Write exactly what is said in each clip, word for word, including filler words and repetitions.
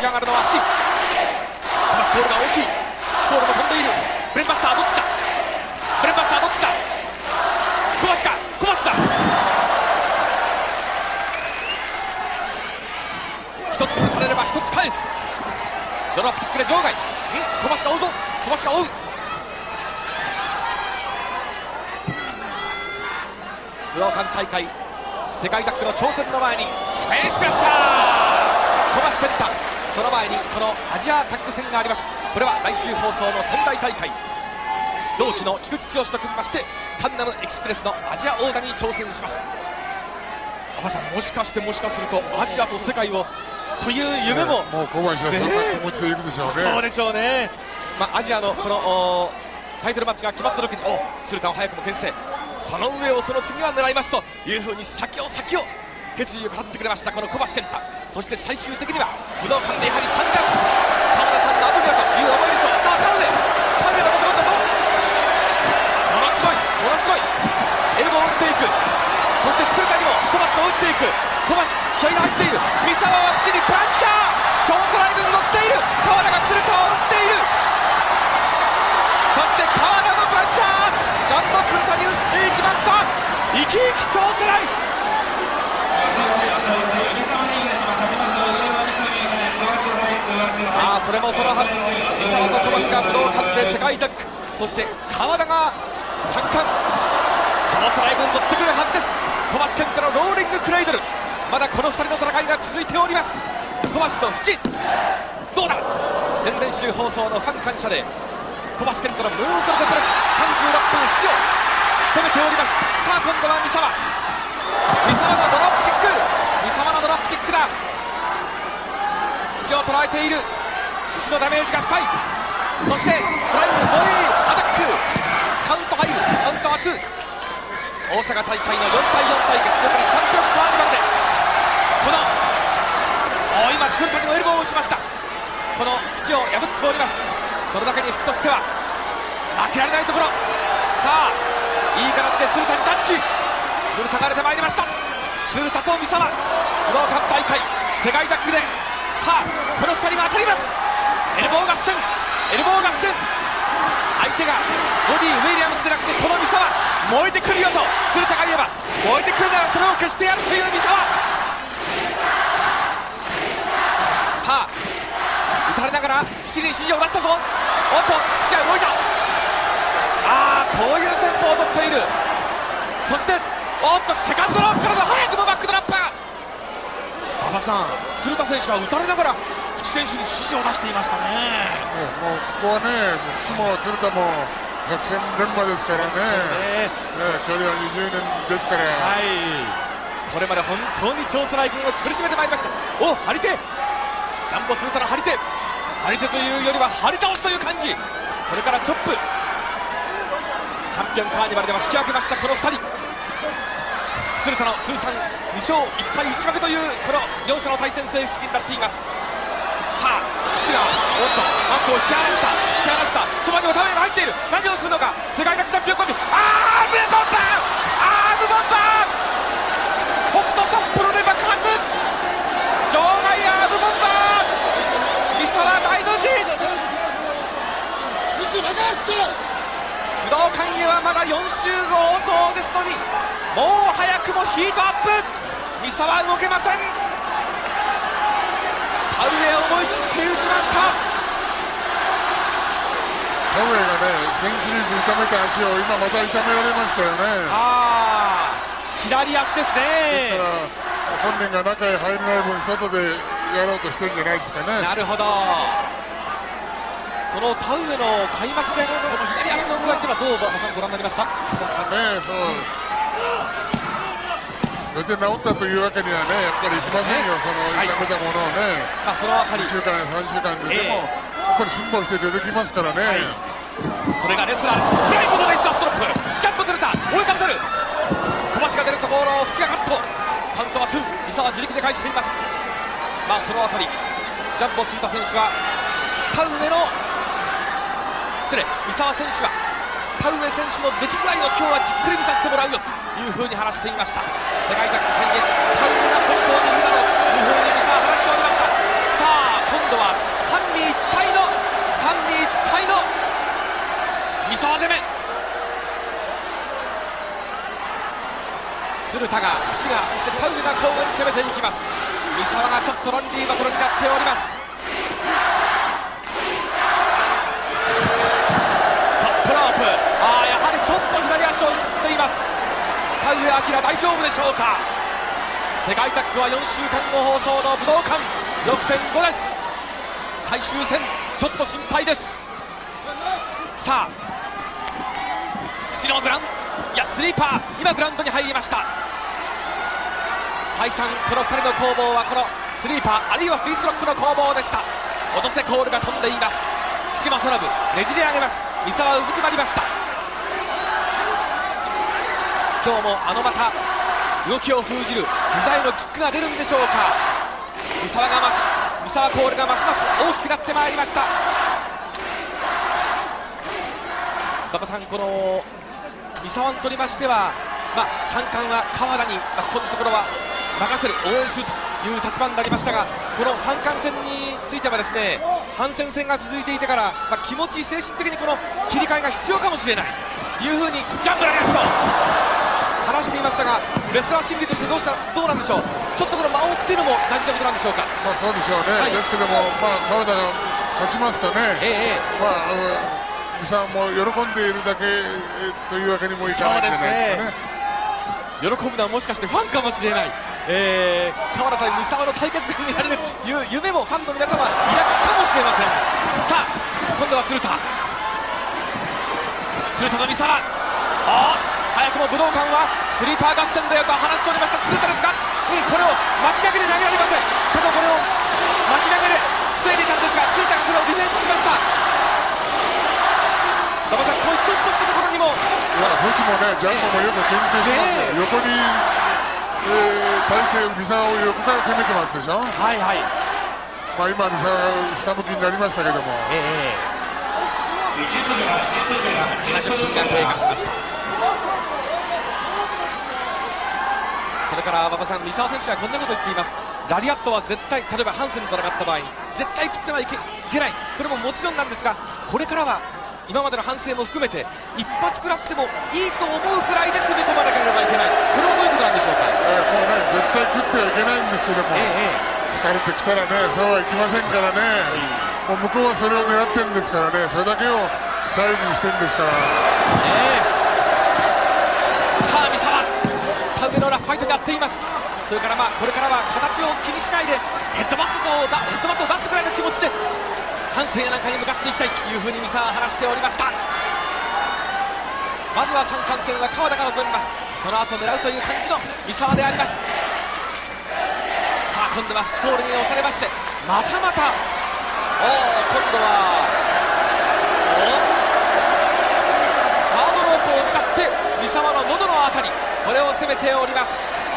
し上がるのはフチ。スコールが大きい。スコールも飛んでいる。ブレンバスターどっちだ。ブレンバスターどっちだ。小橋か小橋だ。一つ打たれれば一つ返す。ドロップキックで場外。ん小橋が追うぞ。小橋が追う。武道館大会世界タッグの挑戦の前にフェイスクラッシャー小橋健太。その前にこのアジアタッグ戦があります。これは来週放送の仙台大会、同期の菊池剛と組みましてカンナムエクスプレスのアジア王座に挑戦します。馬場さん、もしかしてもしかするとアジアと世界をという夢も、 ね、もう小林はそんな気持ちでいくでしょうね。 そうでしょうね。まあ、アジアのこのタイトルマッチが決まった時にお鶴田を早くも牽制、その上をその次は狙いますというふうに先を先を決意を語ってくれましたこの小橋健太。そして最終的には武道館でやはりさんかん田村さんの後にはという思いでしょう。さあ田上田上のところだぞ。ものすごいものすごいエルボーを打っていく。そして鶴田にもスマットを打っていく小橋、気合が入っている。三沢は縁にパンチャー、超スライドに乗っている。川田が鶴田を打っている。そして川田のパンチャー、ジャンボ鶴田に打っていきました。生き生き超スライド。ああ、それもそのはず。三沢と小橋が武道館で世界タッグ、そして川田がさんかん超スライドに乗ってくるはずです。小橋健太のローリングクレイドル、まだこのふたりの戦いが続いております。小橋と淵どうだ。前々週放送のファン感謝で小橋健太のムーンサルトプレスさんじゅうろっぷん淵を仕留めております。さあ今度は三沢三沢のドロップキック、三沢のドロップキックだ。淵を捉えている。淵のダメージが深い。そしてフライングボディアタック、カウント入る。カウントはツー。大阪大会のよんたいよん対決、特にチャンピオンカーニバルでこのお今鶴田にもエルボーを打ちました。この淵を破っております。それだけに淵としては負けられないところ。さあいい形で鶴田にタッチ。鶴田が出てまいりました。鶴田と三沢武道館大会世界タッグでさあこのふたりが当たります。エルボー合戦、エルボー合戦。相手がボディウィリアムスでなくてこの三沢燃えてくるよと鶴田が言えば、燃えてくるならそれを消してやるという三沢。さあ打たれながら淵に指示を出したぞ。おっと淵は動いた。ああこういう戦法を取っている。そしておっとセカンドロープからの早くもバックドラッパー。馬場さん、鶴田選手は打たれながら淵選手に指示を出していましたね。 もうここはね、淵も鶴田も百戦錬磨ですからね。ね、距離はにじゅうねんですから。 はい、これまで本当に超スライ軍を苦しめてまいりました。お張り手、ジャンボ鶴田の張り手、張り手というよりは張り倒すという感じ。それからチョップ、チャンピオンカーニバルでは引き分けましたこのふたり。鶴田の通算にしょういっぱいいち分けというこの両者の対戦成績になっています。さあ淵がおっとマットを引き離した引き離した。そばにもタメが入っている。何をするのか世界タッグチャンピオンコンビ。アームボンバー、アームボンバー、北斗札幌で爆発、場外アームボンバー、三沢大の字。武道館へはまだよん週放送ですのにもう早くもヒートアップ。三沢動けません。田上思い切って打ちました。 田上がね、先シリーズ痛めた足を今また痛められましたよね。 ああ左足ですね。 ですから本人が中へ入らない分外でやろうとしてるんじゃないですかね。 なるほど。その田上の開幕戦、この左足の動きというのはどう馬場さんご覧になりました？ ね、そうそれで治ったというわけにはね、やっぱりいきませんよ、その痛めたものをね。 まあそのあたりにしゅうかんやさんしゅうかんで、でもやっぱり辛抱して出てきますからね。はい、 それがレスラーです。フライングのレイスターストロップ、ジャンプずれた、追いかぶせる。小橋が出るところを淵がカット。カウントはツー。三沢自力で返しています。まあそのあたりジャンボ鶴田選手は田上の失礼三沢選手は田上選手の出来具合を今日はじっくり見させてもらうよというふうに話していました。世界タッグ宣言、田上が本当にいるだろうというふうに三沢は話しておりました。さあ今度は鶴田が淵がそして田上が交互に攻めていきます。三沢がちょっとロンリーバトルになっております。トップロープ、ああやはりちょっと左足を引きずっています。田上彰大丈夫でしょうか。世界タッグはよんしゅうかんご放送の武道館 ろくてんご です。最終戦ちょっと心配です。さあ淵のグラウンいやスリーパー今グラウンドに入りました。再三このふたりの攻防はこのスリーパーあるいはフェイスロックの攻防でした。落とせコールが飛んでいます。淵正信ねじり上げます。三沢うずくまりました。今日もあのまた動きを封じる膝へのキックが出るんでしょうか。三沢がます三沢コールがますます大きくなってまいりました。馬場さん、この三沢にとりましては、まあ、三冠は川田に、まあ、このところは任せる応援するという立場になりましたが、この三冠戦についてはですね反戦戦が続いていてから、まあ、気持ち精神的にこの切り替えが必要かもしれないというふうにジャンプラネット話していましたが、レスラー心理としてどうしたどうなんでしょう。ちょっとこの間を置くというのも大事なことなんでしょうか。 まあそうでしょうね、はい、ですけども、まあ、川田が勝ちますとね、 ええまあ、三沢も喜んでいるだけというわけにもいかないんじゃないですかね。 喜ぶのはもしかしてファンかもしれない、えー、川田対三沢の対決が見られるいう夢もファンの皆様抱くかもしれません。さあ今度は鶴田鶴田の三沢、あ早くも武道館はスリーパー合戦だよと話しておりました鶴田ですが、うん、これを巻き投げで投げられません。ただこれを巻き投げで防いでいたんですが鶴田がそれをディフェンスしました。馬場さん、こういうちょっとしたところにもフチもねジャンボもよく研究してますよ、ね、横に、えー、体勢三沢を横から攻めてますでしょ。 はいはい、 まあ、今三沢が下向きになりましたけども、 ええ、今じゅっぷんが経過しました。それから馬場さん、三沢選手はこんなことを言っています。ラリアットは絶対、例えばハンセンと戦った場合に絶対食ってはいけ、いけない、これももちろんなんですが、これからは今までの反省も含めて一発食らってもいいと思うくらいで攻め込まなければいけない、これはどういうことなんでしょうか。 えー、もうね絶対食ってはいけないんですけども、えー、疲れてきたらねそうはいきませんからね、もう向こうはそれを狙ってるんですからね、それだけを大事にしてるんですから、 えー、さあ三沢田植えのラフファイトになっています。それからまあこれからは形を気にしないでヘッドバストをヘッドバットを出すぐらいの気持ちで反省なんかに向かっていきたいというふうに三沢は話しておりました。まずは三冠戦は川田が臨みます。その後狙うという感じの三沢であります。さあ今度はフチコールに押されまして、またまたお今度はサードロープを使って三沢の喉のあたり、これを攻めております。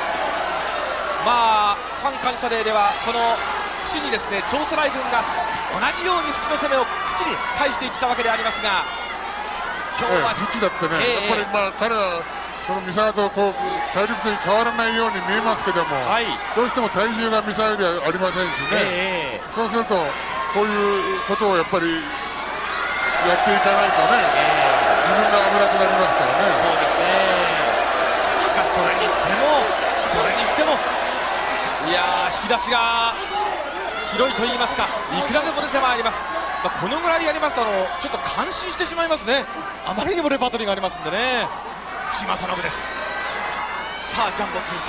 まあファン感謝デーではこのフチにですね長世来軍が同じようにフチの攻めをフチに返していったわけでありますが、今日は、 ええ、フチだってね、 ええ、 やっぱりまあ彼はその三沢とこう体力的に変わらないように見えますけども、はい、どうしても体重が三沢よりはありませんしね、ええ、そうするとこういうことをやっぱりやっていかないとね、ええ、自分が危なくなりますからね。 そうですね。しかしそれにしてもそれにしてもいやー引き出しが広いと言いますか、いくらでも出てまいります。まあ、このぐらいやりますとあのちょっと感心してしまいますね。あまりにもレパートリーがありますんでね。淵正信です。さあジャンボ鶴田、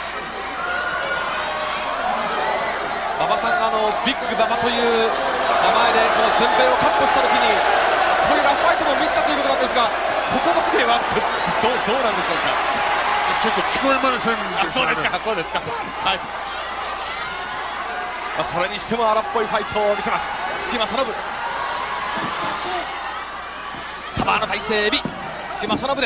馬場さんがあのビッグ馬場という名前でこの全米をカットした時にこういうラフファイトも見せたということなんですが、ここまではど う, どうなんでしょうか。 ちょっと聞こえませんですよね。 そうですかそうですか、はい、まあ、それにしても荒っぽいファイトを見せます淵正信。カバーの体勢エビ淵正信です。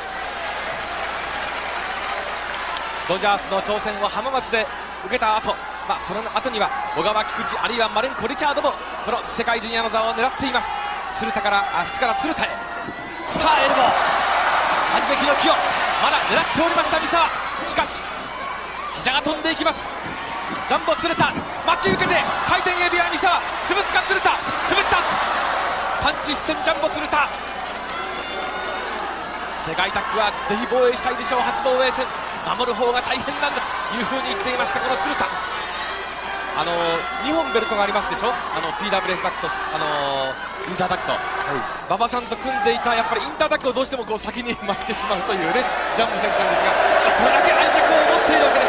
ドジャースの挑戦を浜松で受けた後、まあその後には小川菊池あるいはマレンコ・リチャードもこの世界ジュニアの座を狙っています。鶴田からあ淵から鶴田へ、さあエルボー初めきの木をまだ狙っておりました三沢、しかし膝が飛んでいきます。ジャンボ鶴田待ち受けて回転エビは三沢、潰すか鶴田、潰したパンチ一閃ジャンボ鶴田。世界タッグはぜひ防衛したいでしょう、初防衛戦守る方が大変なんだというふうに言っていましたこの鶴田。あのにほんベルトがありますでしょ、あの ピーダブリューエフ ダクト、あのインターダクト、はい、馬場さんと組んでいたやっぱりインターダクトをどうしてもこう先に待ってしまうというねジャンボ選手なんですが、それだけ愛着を持っているわけです。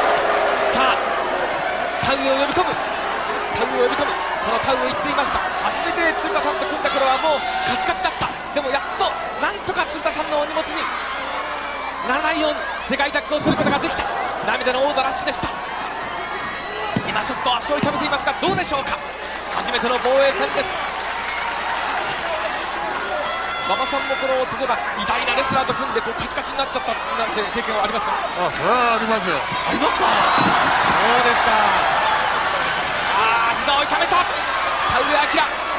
さあタウを呼び込む、タウを呼び込む、このタウを言っていました。初めて鶴田さんと組んだ頃はもうカチカチだった。でもやっとなんとか鶴田さんのお荷物にならないように世界タッグを取ることができた。涙の王座ラッシュでした。今ちょっと足を痛めていますがどうでしょうか。初めての防衛戦です。馬場さんもこの例えば偉大なレスラーと組んでこうカチカチになっちゃったなんて経験はありますか。 あ、それはありますよ。 ありますか。そうですか。ああ膝を痛めた田上彰。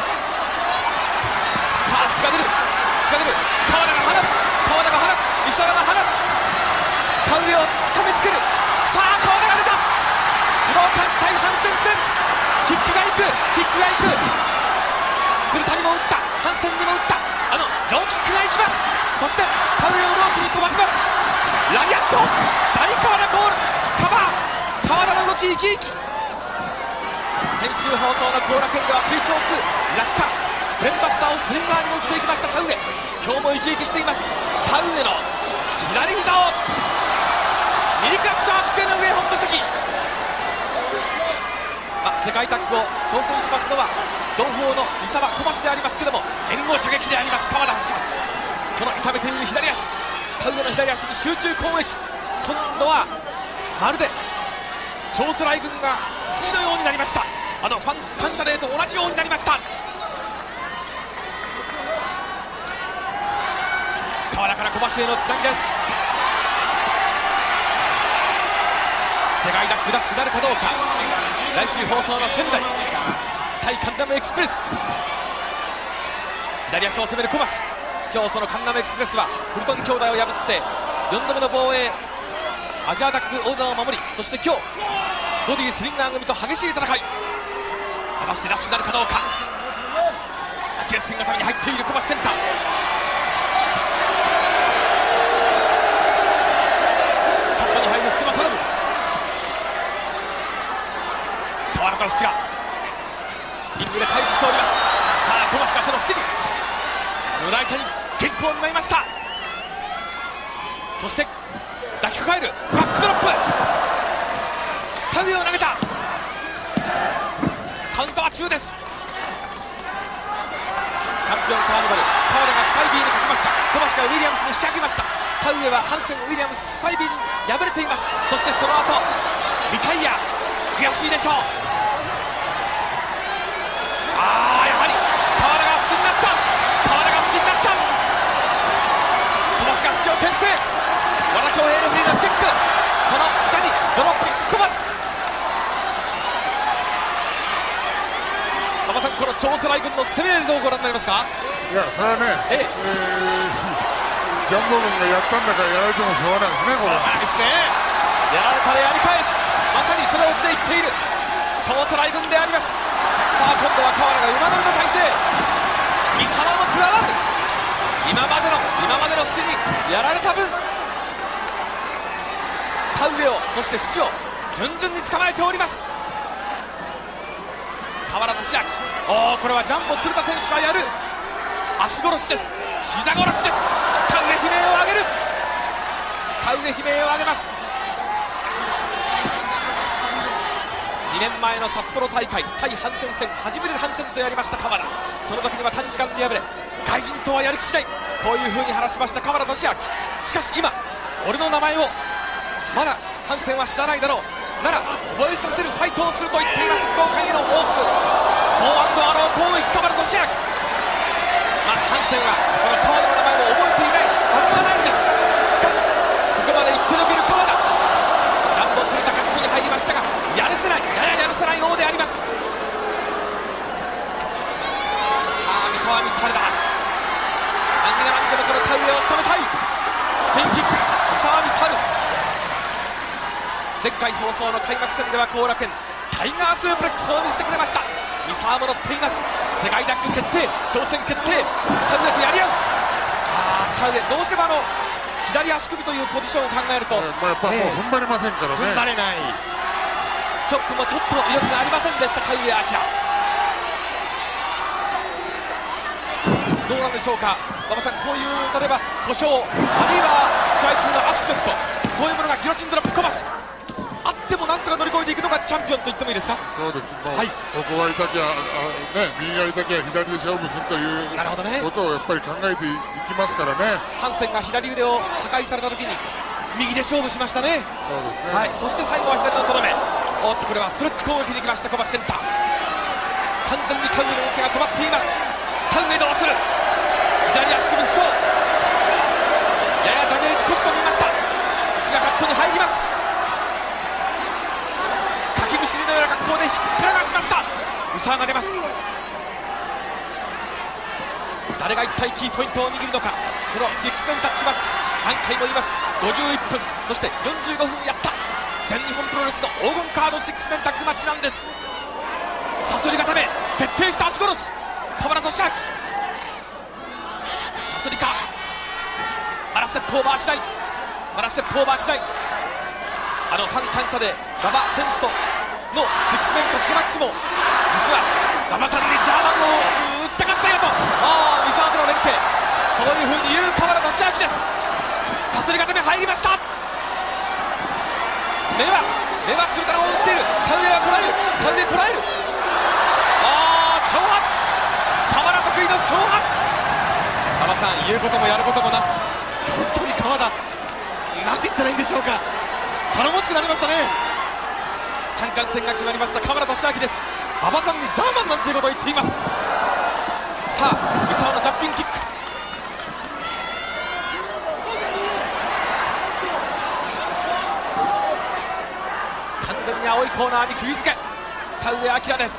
さあ隙が出る、隙が出る。川田が放つ、川田が放つ、磯田が放つ。田上を止めつける。さあ川田が出た。武道館対ハンセン戦、キックがいく、キックがいく。鶴田にも打った、ハンセンにも打った。あのローキックがいきます。そして田上をロープに飛ばします。ラリアット、大川田ゴール、カバー、川田の動き生き生き。先週放送の後楽園では垂直奥落下、ブレンバスターをスリンガーにも打っていきました田上。今日も生き生きしています。田上の左膝を右クラッシャー、机の上本部席。まあ、世界タッグを挑戦しますのは同胞の三沢小橋でありますけども、援護射撃であります川田橋本。この痛めている左足、田上の左足に集中攻撃。今度はまるで超スライ軍が縁のようになりました。あのファン感謝デーと同じようになりました。川田から小橋へのつなぎです。世界タッグダッシュなるかどうか。来週放送の仙台対カンナムエクスプレス、左足を攻める小橋。今日そのカンナムエクスプレスはフルトン兄弟を破ってよんどめの防衛、アジアタッグ王座を守り、そして今日ボディスリンガー組と激しい戦い。果たしてダッシュなるかどうか。アキレス腱固めに入っている小橋健太。カットに入る淵正信。川原と淵がリングで対峙しております。さあ小橋がその淵に胸板に原稿を見舞いました。そして抱きかかえるバックドロップ、田上を投げた。カウントはにです。チャンピオンカーニバル、川田がスパイビーに勝ちました。小橋がウィリアムスに引き上げました。田上はハンセン、ウィリアムス、スパイビーに敗れています。そしてその後リタイア、悔しいでしょう。ああやはり川田が縁になった、川田が縁になった。小橋が縁を牽制、和田恭平レフェリーのチェック、その下にドロップ小橋。馬場さん、この超スライ軍の攻めどうご覧になりますか。 いや、それはね、えええー、ジャンボ軍がやったんだからやられてもしょうがないですね。 しょうがないですね。やられたらやり返す、まさにそれをしていっている超スライ軍であります。さあ今度は川原が馬乗りの体勢、三沢も加わる。今までの今までの縁にやられた分、田上をそして縁を順々に捕まえております。川原俊明、おお、これはジャンボ鶴田選手がやる足殺しです、膝殺しです。田上悲鳴を上げる、田上悲鳴を上げます。にねんまえの札幌大会対ハンセン戦、初めてハンセンとやりました川原。その時には短時間で敗れ、外人とはやる気しない、こういうふうに話しました川原俊明。しかし今、俺の名前をまだハンセンは知らないだろう、なら覚えさせるファイトをすると言っています。福岡への抱負、ゴーアンドアロー攻撃川原俊明。まあ、ハンセンはこの川原の名前を覚えていないはずはないんです。しかしそこまで言ってのける川原、ジャンボ鶴田カットに入りましたが、やるせない、やややるせない王であります。さあ三沢光晴だ、何が何でもこの田上を仕留めたい。スピンキック、三沢光晴。前回放送の開幕戦では後楽園タイガースープレックスを見せてくれました。三沢も乗っています。世界タッグ決定、挑戦決定、田上とやり合う。ああ田上、どうしてもあの左足首というポジションを考えると、 まあ、やっぱもう踏ん張れませんからね、 踏ん張れない。チョップもちょっと威力がありませんでした田上彰。どうなんでしょうか馬場さん、こういう例えば故障、あるいは試合中のアクシデント、そういうものがギロチンドロップ小橋あってもなんとか乗り越えていくのがチャンピオンと言ってもいいですか。 そうです、もう、 はい、 ここが痛きゃ、あ、ね、右が痛きゃ左で勝負するというなるほど、ね、 ことをやっぱり考えていきますからね。 ハンセンが左腕を破壊された時に右で勝負しましたね。 そうですね、 はい、そして最後は左のとどめ。おっとこれはストレッチ攻撃に行きました小橋健太。完全に田上の動きが止まっています。田上どうする。左足首負傷、ややダメージ腰と見ました。口がカットに入ります。かきむしりのような格好で引っ張らしました。ウサーが出ます。誰が一体キーポイントを握るのか。このシックスメンタッグマッチ、何回も言います、ごじゅういっぷんそしてよんじゅうごふんやった全日本プロレスの黄金カードシックスメンタッグマッチなんです。サソリ固め、徹底した足殺し、河原俊明。サソリか、まだステップオーバーしない、まだステップオーバーしない。あのファン感謝で馬場選手とのシックスメンタッグマッチも実は馬場さんにジャーマンを打ちたかったよと、ああ三沢との連携、そういうふうに言う河原俊明です。サソリ固め入りました。目は目は鶴太郎を打っている。田上はこらえる、田上こらえる。ああ挑発、河原得意の挑発。馬場さん、言うこともやることもな、本当に河田なんて言ったらいいんでしょうか、頼もしくなりましたね。三冠戦が決まりました河原俊明です。馬場さんにジャーマンなんていうことを言っています。さあ三沢のジャンピングキック、完全に青いコーナーに釘付け、田上彰です。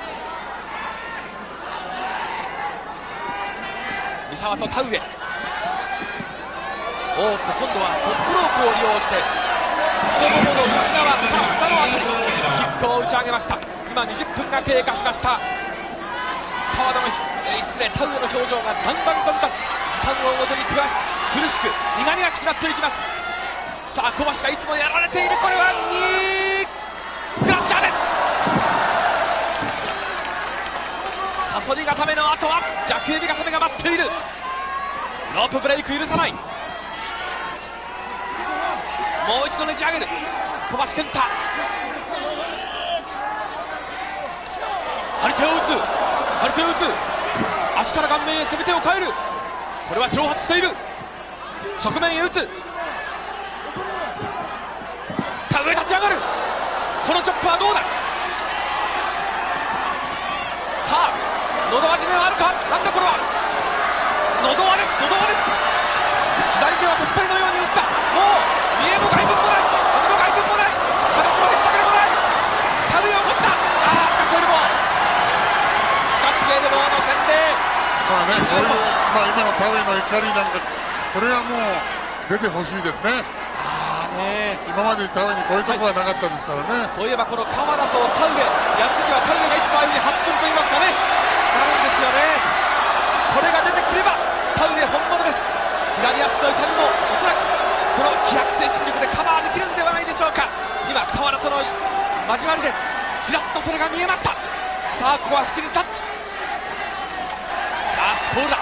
三沢と田上、おーっと今度はトップロープを利用して太ももの内側から下のあたりキックを打ち上げました。今にじゅっぷんが経過しました。川田の、えー、失礼田上の表情がだんだんだんだん時間を追うごとに悔しく苦しく苦々しくなっていきます。さあ小橋がいつもやられている、これはにクラッシャーです。サソリ固めの後は逆指固めが待っている。ロープブレイク許さない。もう一度ねじ上げる小橋健太、張り手を打つ、張り手を打つ、足から顔面へ攻め手を変える。これは挑発している。側面へ打つ、田上立ち上がる。このチョップはどうだ。さあ喉輪締めはあるか。なんだこれは。喉輪です、喉輪です。左手は突っ張りのように打った。もう見えも外分もない、味の外分もない、形もへったくれもない。田上を持った。ああしかしエルボー、しかしエルボーの洗礼。 まあね、こういう、まあ、今の田上の怒りなんか、これはもう出てほしいですね。 ああね、 今まで田上にこういうところはなかったですからね、はい、 そういえばこの川田と田上やるときは田上がいつもああいうふうにはっぷんと言いますかね、なるんですよね。これが出てくれば田上本物です。左足の痛みもおそらくその気迫精神力でカバーできるんではないでしょうか。今川田との交わりでちらっとそれが見えました。さあここは縁にタッチ、さあフォールだ。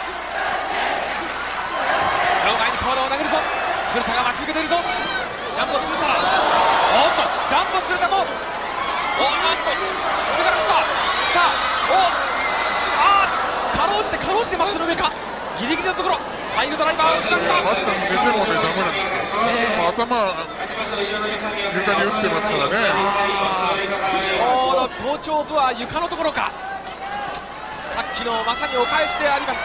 場外に川田を投げるぞ。鶴田が待ち受けているぞ。ジャンボ鶴田だ。おっとジャンボ鶴田もおっと上から来た。さあおあーかろうじてかろうじてマットの上か、ギリギリのところハイルドライバーを打ちました。 マットに出てもねダメなんですよ、えー、頭床に打ってますからね。 ちょうど頭頂部は床のところか。さっきのまさにお返しであります。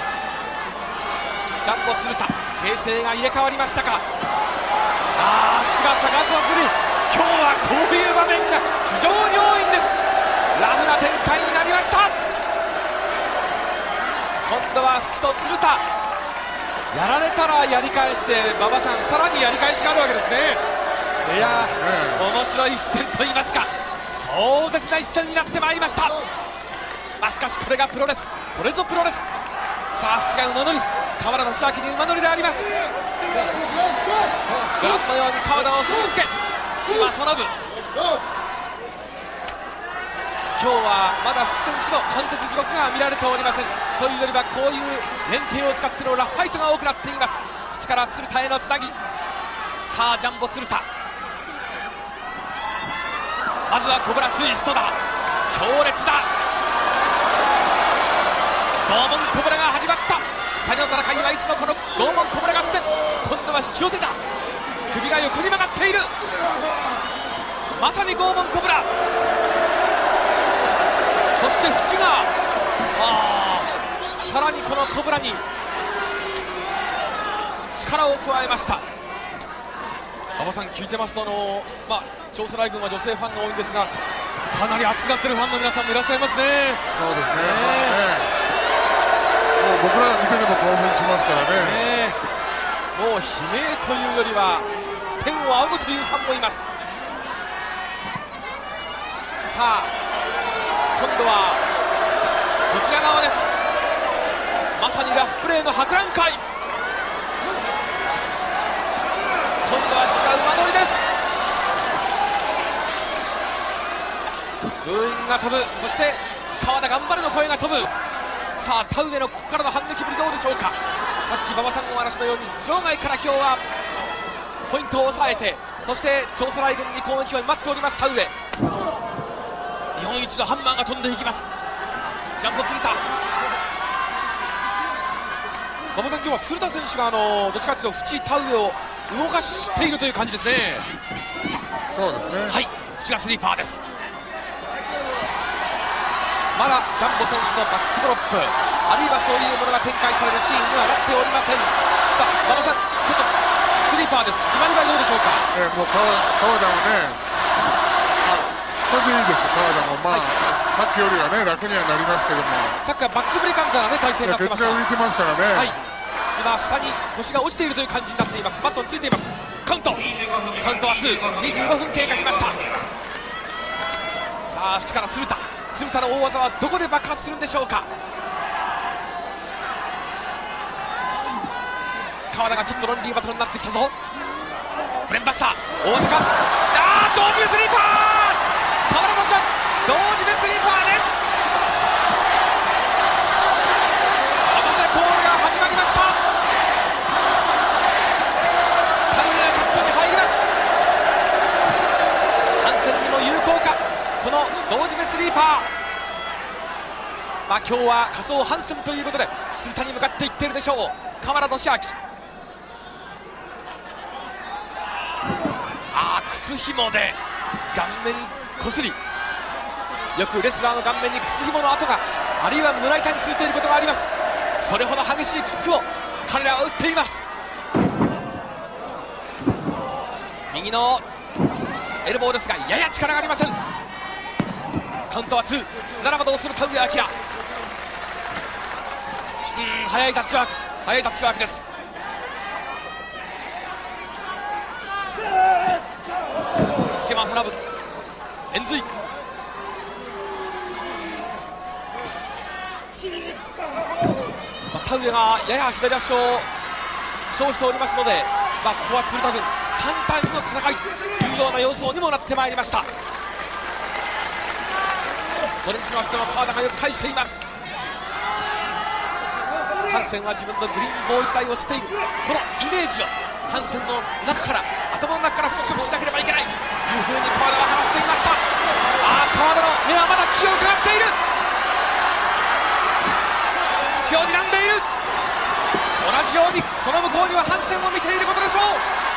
ジャンボ鶴田形勢が入れ替わりましたか。ああ土が逆さずに今日はこういう場面が非常に多いんです。ラフな展開になりました。今度は淵と鶴田やられたらやり返して、馬場さんさらにやり返しがあるわけですね。いやー、面白い一戦といいますか壮絶な一戦になってまいりました。まあ、しかしこれがプロレス、これぞプロレス。さあ淵が馬乗り、河原俊明に馬乗りであります。 ご覧のように川田を踏みつけ福間正信、今日はまだ福選手の関節地獄が見られておりません。というよりはこういう連携を使ってのラフファイトが多くなっています。淵から鶴田へのつなぎ、さあジャンボ鶴田、まずはコブラツイストだ、強烈だ、拷問コブラが始まった。ふたりの戦いはいつもこの拷問コブラ合戦、今度は引き寄せた、首が横に曲がっている、まさに拷問コブラ。そして淵があさらにこのコブラに力を加えました。馬場さん聞いてますと、あのまあ長世来軍は女性ファンが多いんですが、かなり熱くなっているファンの皆さんもいらっしゃいますね。 そうですね、えー、もう僕らが見てても興奮しますからね、 えー、もう悲鳴というよりは天を仰ぐというファンもいます。さあ今度はこちら側です。まさにラフプレーの博覧会、今度は淵が馬乗りです。ブーイングが飛ぶ、そして川田頑張るの声が飛ぶ。さあ田植えのここからの反撃ぶりどうでしょうか。さっき馬場さんのお話のように場外から今日はポイントを抑えて、そして長世来軍に攻撃を待っております田植え。日本一のハンマーが飛んでいきます。ジャンボ鶴田、馬場さん、今日は鶴田選手があのどっちかというと淵田植えを動かしているという感じですね。 そうですね、 はい、淵がスリーパーです。まだジャンボ選手のバックドロップ、あるいはそういうものが展開されるシーンにはなっておりません。さあ馬場さん、ちょっとスリーパーです。決まりはどうでしょうか。 えー、もう川川田もね、これでいいです。川田もまあ、はい、さっきよりはね楽にはなりますけども、 さっきはバックブレカンからね体勢になってました。 鉄が浮いてますからね、 はい、今下に腰が落ちているという感じになっています。バットについています。カウントカウントはに、にじゅうごふん経過しました。さあ淵から鶴田、鶴田の大技はどこで爆発するんでしょうか。川田がちょっとロンリーバトルになってきたぞ。ブレンバスター大技か、あー同時スリーパー、川田のショット同時でスリーパーです。合わせコールが始まりました。タルネがカットに入ります。ハンセンにも有効かこの同時目スリーパー。まあ今日は仮想ハンセンということで鶴田に向かっていっているでしょう河原俊明。あー靴ひもで顔面こすり、よくレスラーの顔面に靴ひもの跡が、あるいは胸板についていることがあります。それほど激しいキックを彼らは打っています。右のエルボーですがやや力がありません。カウントはにならばどうする田植明。うん速いタッチワーク、速いタッチワークです。淵山正信円髄、田植がやや左足を負傷しておりますので、まあ、ここは鶴田軍さん対にの戦いというような様相にもなってまいりました。それにしましても川田がよく返しています。ハンセンは自分のグリーンボーイ時代を知っている、このイメージをハンセンの中から頭の中から払拭しなければいけないというふうに川田は話していました。ああ川田の目はまだ気を伺っている、口を睨んでいる。同じようにその向こうにはハンセンを見ていることでしょう。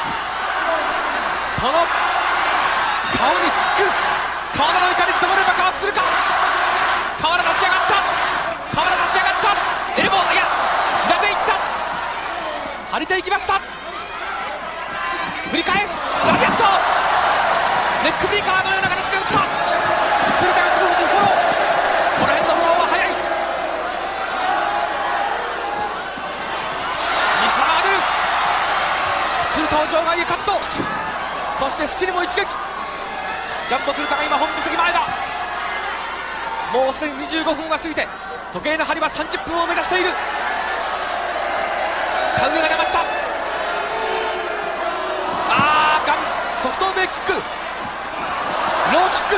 その顔にグッ、川田の怒りどこで爆発するか。川田立ち上がった、川田立ち上がった、エルボー、いや平手いった、張り手いきました。振り返すラリアット、ネックブリーカーのような形で打った。鶴田がすぐにフォロー、この辺のフォローは速い。ミサール鶴田を場外へカット、そして淵にも一撃。ジャンボ鶴田が今本部席前だ。もうすでににじゅうごふんは過ぎて時計の針はさんじゅっぷんを目指している。田植が出ました。 ソフトウェイキック、ローキック、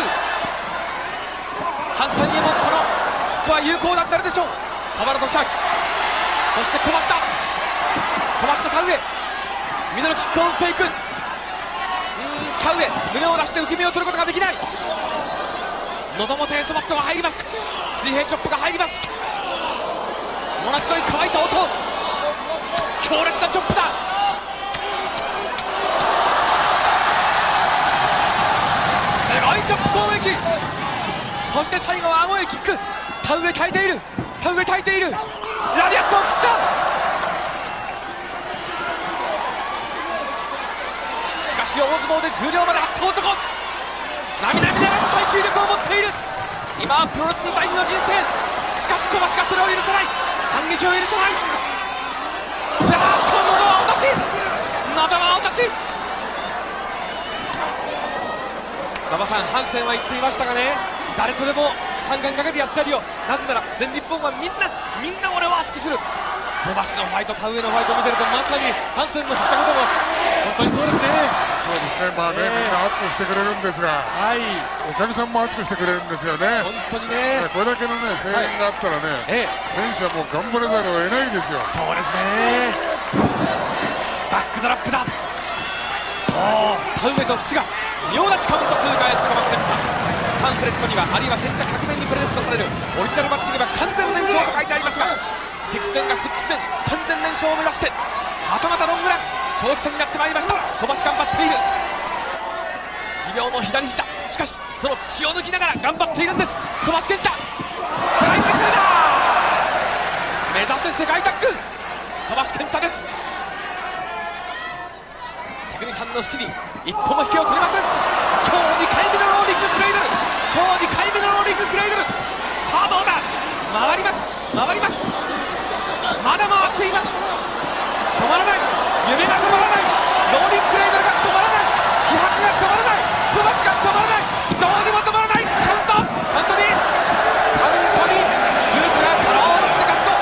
ハンセンへもこのキックは有効だったでしょう。河原俊明、そして小橋田、小橋田田上、ミドルキックを打っていく。うーん、田上胸を出して受け身を取ることができない。喉元へスマットが入ります。水平チョップが入ります。ものすごい乾いた音、強烈なチョップだ。すごいチョップ攻撃、そして最後は顎へキック。田上耐えている、田上耐えている、ラリアットを切った。しかし大相撲で重量まであった男、並々ならぬ耐久力を持っている。今はプロレスの第二の人生。しかし小橋がそれを許さない、反撃を許さない。やーっと喉は落とし、喉は落とし。馬場さん、ハンセンは言っていましたがね、誰とでも三冠かけてやってやるよ。なぜなら全日本はみんなみんな俺を熱くする。小橋のファイト、田上のファイトを見てるとまさにハンセンの言ったことも本当にそうですね。 そうですね、まあね、えー、みんな熱くしてくれるんですが、はい、おかみさんも熱くしてくれるんですよね。 本当にね、 これだけのね声援があったらね、はい、選手はもう頑張らざるを得ないですよ。 そうですね。バックドラップだ。おー、田上と淵が妙な近本通過へしてかましていった。パンフレットには、あるいは先着ひゃくめんにプレゼントされるオリジナルバッジには完全燃焼と書いてありますが、シックスメンがシックスメン完全燃焼を目指してまたまたロングラン長期戦になってまいりました。小橋頑張っている。持病の左膝、しかしその血を抜きながら頑張っているんです。小橋健太、フライングシューター、目指せ世界タッグ、小橋健太です。テクニシャンの淵に一歩も引けを取りません。今日にかいめのローリングクレイドル、今日にかいめのローリングクレイドル。さあどうだ、回ります回ります、まだ回っています。止まらない、夢が止まらない、ローリングクレイドルが止まらない、気迫が止まらない、小橋が止まらない、どうにも止まらない。カウント、カウントにカウントにツーからカラーを下ろしてカット。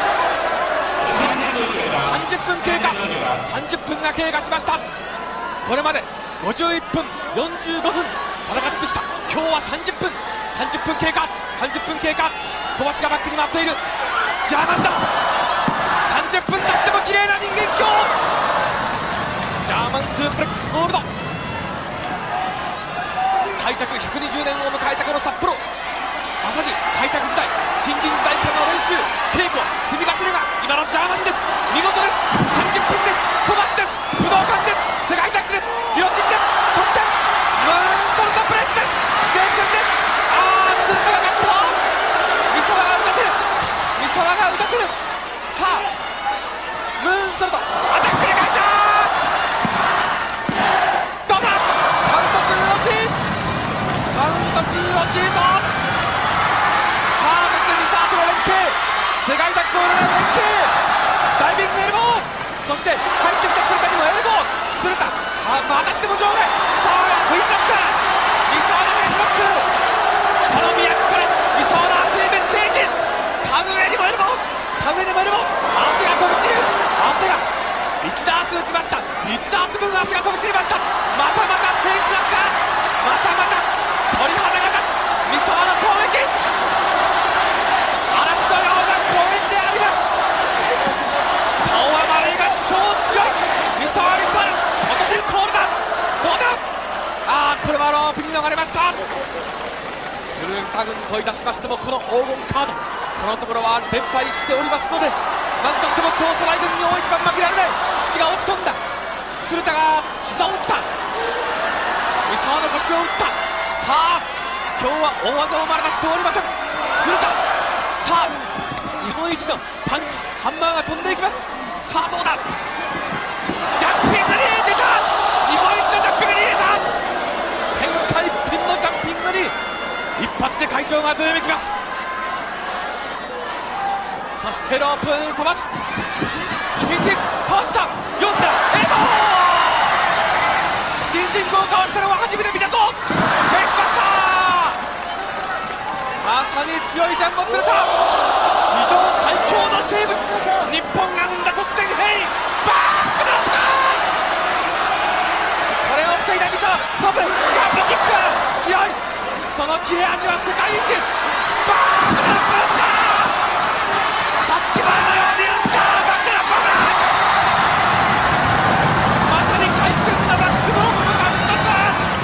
さんじゅっぷん経過、さんじゅっぷんが経過しました。これまでごじゅういっぷんよんじゅうごふん戦ってきた。今日はさんじゅっぷん、さんじゅっぷん経過、さんじゅっぷん経過。小橋がバックに回っている。ジャーマンだ。さんじゅっぷん経っても綺麗な人間鏡、ジャーマンスープレックスホールド。開拓ひゃくにじゅうねんを迎えたこの札幌、まさに開拓時代、新人時代からの練習稽古積み重ねが今のジャーマンです。見事です。さんじゅっぷんです。小橋です。武道館です。世界タッグです。ギロチンです。そしてムーンソルトプレスです。青春です。あー、ツートがカット、三沢が打たせる、三沢が打たせる。さあムーンソルトアタックで返った。どうだ、カウントツー惜しい、カウントツー惜しいぞ。さあそして三沢との連携、世界タッグを狙う連携、ダイビングエルボー、そして入ってきた鶴田にもエルボー、鶴田またしても場外。さあフェイスロック、三沢のフェイスロック、北の都から三沢の熱いメッセージ。田上にもエルボー、田上にもエルボー、汗が飛び散る、汗がいちダース打ちました。いちダース分汗が飛び散りました。またまたフェイスロッカー、またまた鳥肌が立つ三沢の攻撃、嵐のような攻撃であります。顔は丸いが超強い三沢美空、落とせるコールだ。どうだ、あー、これはロープに逃れました。鶴田軍といたしましてもこの黄金カード、このところは連敗しておりますので、なんとしても長宗来軍に大一番負けられない。口が押し込んだ、鶴田が膝を打った、三沢の腰を打った。さあ今日は大技を丸出しておりません鶴田。さあ日本一のパンチハンマーが飛んでいきます。さあどうだ、ジャンピングに出た、日本一のジャンピングに入れた、天下一品のジャンピングに一発で会場がどよめきます。そしてロープに飛ばす、新進かわした、読んだエルボー、新進号をかわしたのは初めて見たぞ、フェイスバスター、まさに強いジャンボ鶴田、史上最強の生物、日本が生んだ突然変異、バックドロップ、これを防いだ三沢。 切れ味は世界一。バーンドラップ打ったさつき前のように打ったバックドラップまさに会心のバックドロップが一つ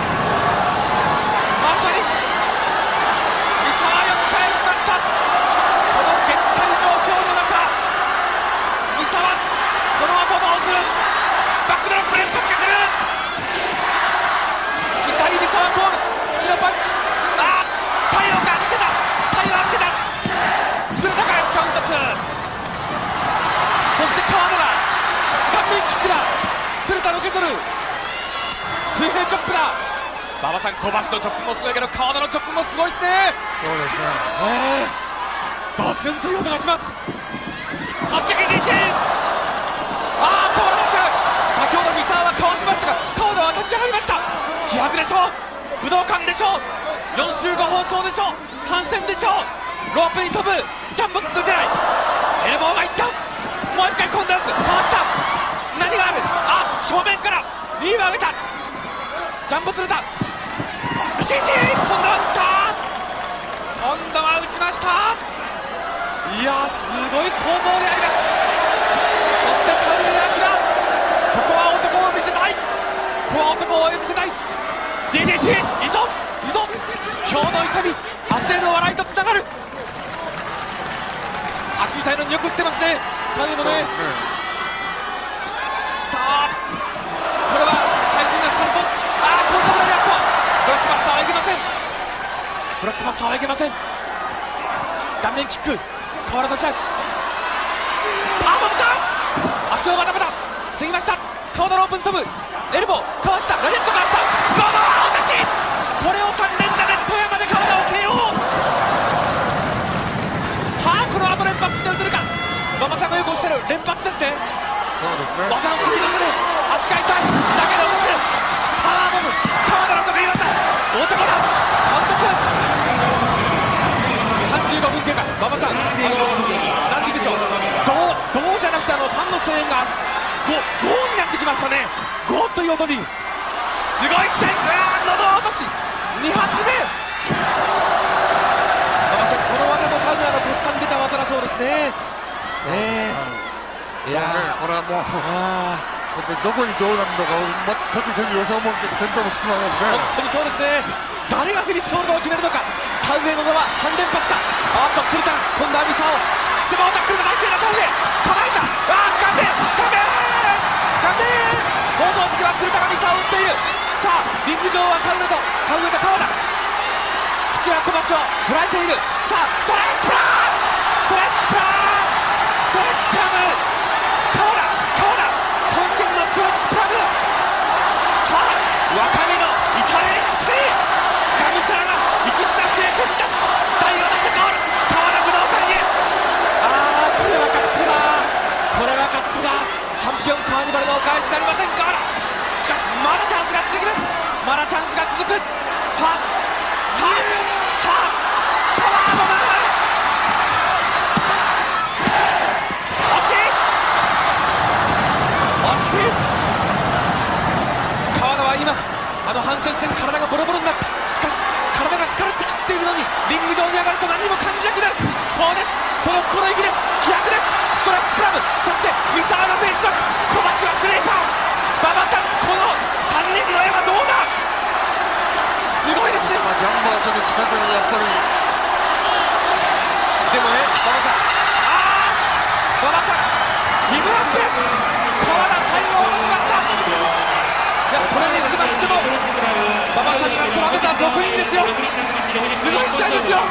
まさに三沢よく返しました。この限界状況の中三沢この後どうする。バックドロップ連発が来る。左三沢コール口のパンチ。あー太陽が見せた太陽が見せた鶴田返すカウントツー。そして川田だ顔面キックだ鶴田のけずる水平チョップだ。馬場さん小橋のチョップもすごいけど川田のチョップもすごいですね。 そうですね、 えー、ドスンという音がします。そしてキッチンあー川田ちゃん先ほど三沢はかわしましたが川田は立ち上がりました。気迫でしょう武道館でしょうよん週ご放送でしょう反戦でしょうロープに飛ぶジャンボック出ないエルボーがいったもう一回今度はつかわした何がある。あ正面からリーを上げたジャンボ鶴田ビシビシ今度は打った今度は打ちました。いやすごい攻防であります。そして田上彰ここは男を見せたいここは男を見せたい ディーディーティー いぞいぞ今日の痛み明日への笑いとつながる。足痛いのによく打ってますね田上もね。さあこれは体重がかかるぞ。あーコントロールやっとブラックバスターはいけません。ブラックバスターはいけません。顔面キック河原俊明パーマムか足をバタバタ防ぎました。川田のオープン飛ぶエルボーかわしたラリエットかわしたノーノー落としこれをさん連打で富山で川田を ケーオー。 さあこの後連発して打てるか。馬場さんがよくおっしゃる連発ですね。 そうですね、 技を積み重ね足が痛いだけど打つパワーボム川田の得意技男だカウントツー。さんじゅうごふん経過。馬場さんあの何て言うんでしょうどうどうじゃなくてあのファンの声援がゴーになってきましたね。ゴーという音にすごい試合。うわー喉落としに発目。馬場さんこの技もタウナーのとっさに出た技だそうですね。 そうえー、いやー、これはもうあ本当にどこにどうなるのか全く手に予想も見当もつきませんね。 本当にそうですね。誰がフィニッシュホールドを決めるのか。田植えのままさん連発か。あっと鶴田今度は三沢スマホタックルが男性の田植え構えた。あー顔面顔面顔面放送席は鶴田が三沢を打っている。さあリング上は田植えと田植えと川田口は小橋を捉えている。さあストライクプラーストライクプラーストライクプラム川田川田渾身のストライクプラム。さあ若気の至れり尽くせりがむしゃらな一途な青春たち大王のセコール川田武道館へ。あーこれはカットだこれはカットだ。チャンピオンカーニバルのお返しなりません川田。しかしまだチャンスが続きます。まだチャンスが続く。さあさあさあパワーボム惜しい惜しい。川田は言います。あの反戦戦体がボロボロになった。しかし体が疲れてきているのにリング上に上がると何にも感じなくなる。そうですその心意気です飛躍です。ストラックプラムそして三沢のベースロック小橋はスリーパー。馬場さんこのさんにんの絵はどうだ。すごいですね。 まあ、ジャンボはちょっと近くにやっぱりでもね馬場さんあー馬場さんギブアップです。川田最後落としました。いやそれにしましても馬場さんが育てたろくにんですよ。すごい試合ですよ。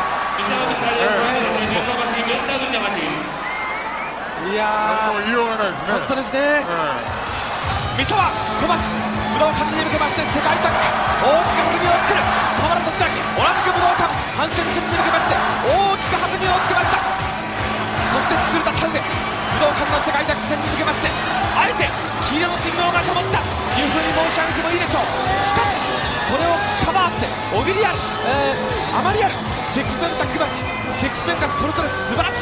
いやもう言いようがないですね。 本当ですね。三沢小橋武道館に向けまして世界タッグ大きく弾みをつける河原俊明同じく武道館反戦戦に向けまして大きく弾みをつけました。そして鶴田田植え武道館の世界タッグ戦に向けましてあえて黄色の信号が灯ったというふうに申し上げてもいいでしょう。しかしそれをカバーしておびりある、えー、あまりあるセックスメンタッグマッチセックスメンがそれぞれ素晴らしい